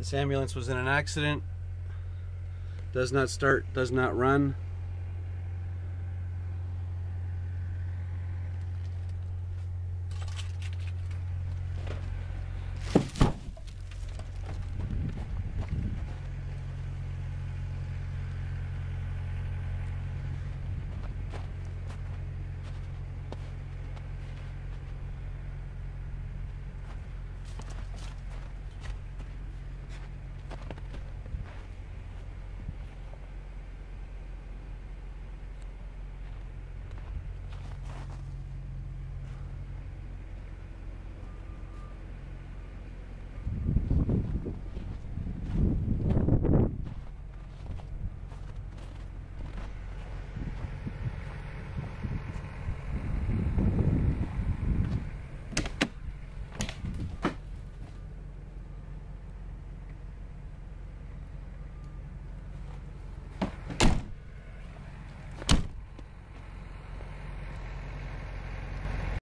This ambulance was in an accident. Does not start, does not run.